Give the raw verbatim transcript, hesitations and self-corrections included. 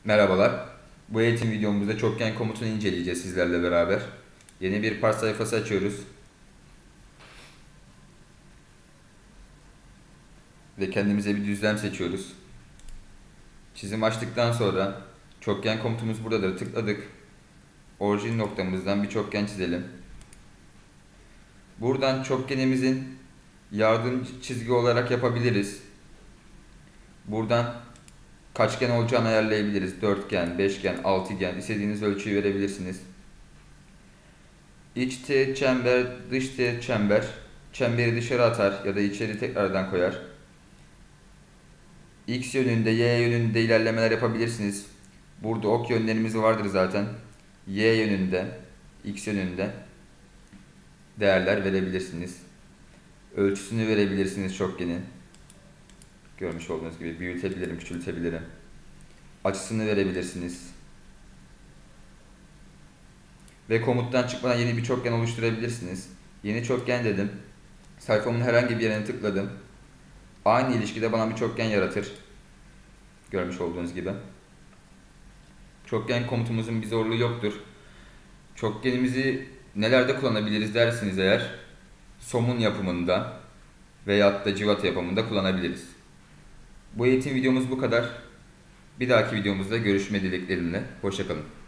Merhabalar. Bu eğitim videomuzda çokgen komutunu inceleyeceğiz sizlerle beraber. Yeni bir part sayfası açıyoruz. Ve kendimize bir düzlem seçiyoruz. Çizim açtıktan sonra çokgen komutumuz buradadır. Tıkladık. Orijin noktamızdan bir çokgen çizelim. Buradan çokgenimizin yardım çizgi olarak yapabiliriz. Buradan kaçgen olacağını ayarlayabiliriz. Dörtgen, beşgen, altıgen istediğiniz ölçüyü verebilirsiniz. İç teğet çember, dış teğet çember. Çemberi dışarı atar ya da içeri tekrardan koyar. X yönünde, Y yönünde ilerlemeler yapabilirsiniz. Burada ok yönlerimiz vardır zaten. Y yönünde, X yönünde değerler verebilirsiniz. Ölçüsünü verebilirsiniz çokgenin. Görmüş olduğunuz gibi büyütebilirim, küçültebilirim. Açısını verebilirsiniz. Ve komuttan çıkmadan yeni bir çokgen oluşturabilirsiniz. Yeni çokgen dedim. Sayfamın herhangi bir yerine tıkladım. Aynı ilişkide bana bir çokgen yaratır. Görmüş olduğunuz gibi. Çokgen komutumuzun bir zorluğu yoktur. Çokgenimizi nelerde kullanabiliriz dersiniz eğer, somun yapımında veyahut da cıvata yapımında kullanabiliriz. Bu eğitim videomuz bu kadar. Bir dahaki videomuzda görüşme dileklerimle. Hoşça kalın.